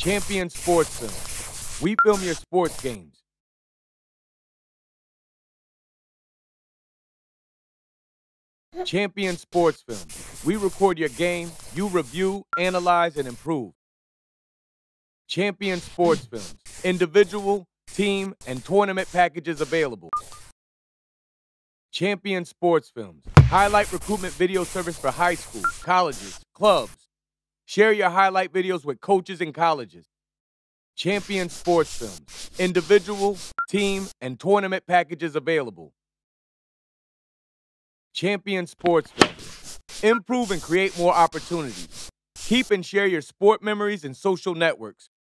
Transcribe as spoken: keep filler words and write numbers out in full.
Champion Sports Film. We film your sports games. Champion Sports Film. We record your game, you review, analyze, and improve. Champion Sports Films. Individual, team, and tournament packages available. Champion Sports Films. Highlight recruitment video service for high schools, colleges, clubs. Share your highlight videos with coaches and colleges. Champion Sports Films. Individual, team, and tournament packages available. Champion Sports Films. Improve and create more opportunities. Keep and share your sport memories and social networks.